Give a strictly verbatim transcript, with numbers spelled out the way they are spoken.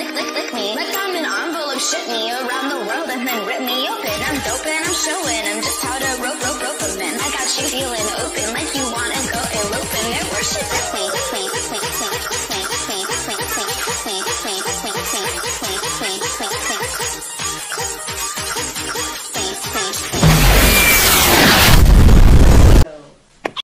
lick, lick, lick me. Like I'm an envelope, ship me around the world and then rip me open. I'm dope and I'm showing them just how to rope, rope, rope them in. I got you feeling open like you wanna go eloping. They're worshiping me.